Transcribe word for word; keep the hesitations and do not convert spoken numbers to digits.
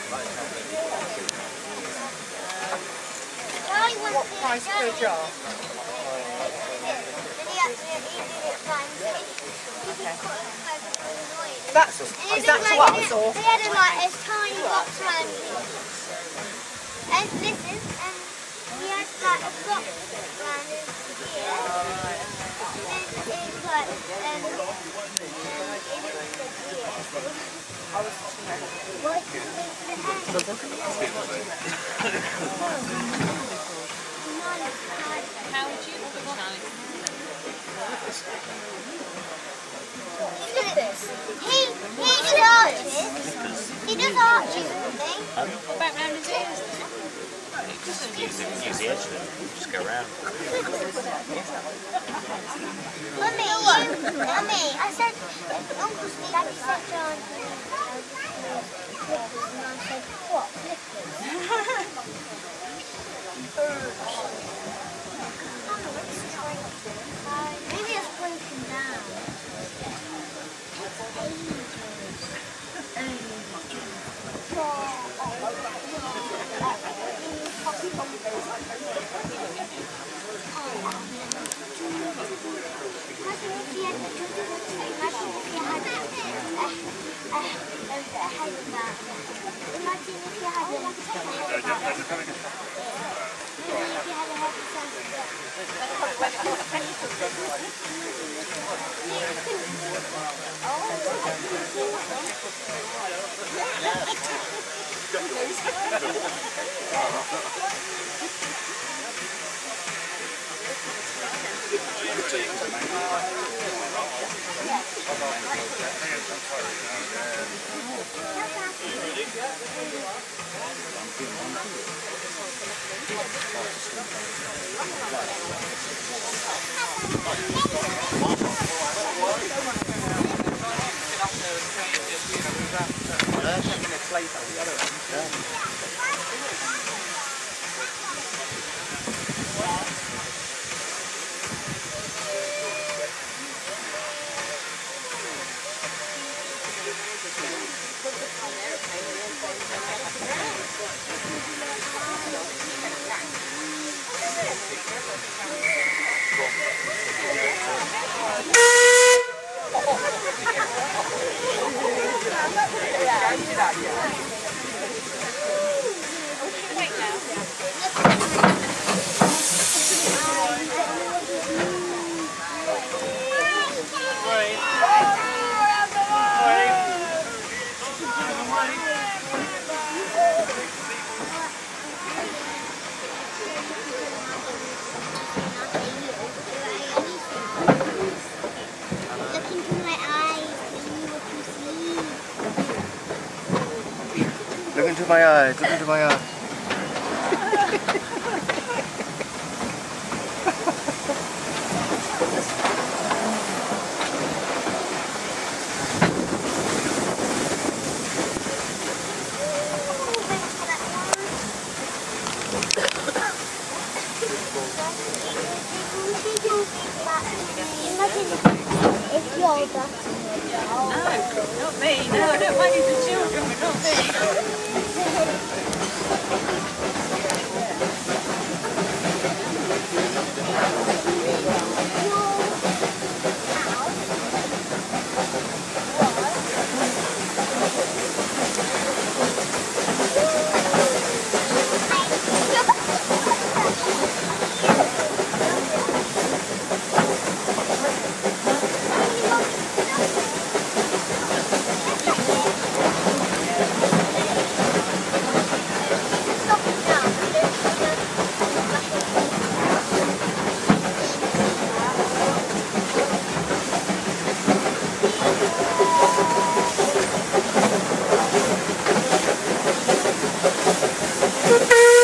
What price per jar? Okay. That's, is that to us or? They had a, like, a tiny box around here. And listen, and we had like a box around here. And it was like, um, it was here. I was What is How would you look at He, he does arches. He does arches, doesn't he? What about round his ears? Just use, it, use the edge of them, just go around. Mummy, you, Mummy, I said, Uncle Steve, Daddy said John. And I said, what? Maybe it's broken down. Look into my eyes, look into my eyes. If you're the No, not me. No, I don't mind you the children, but not me. Beep, beep.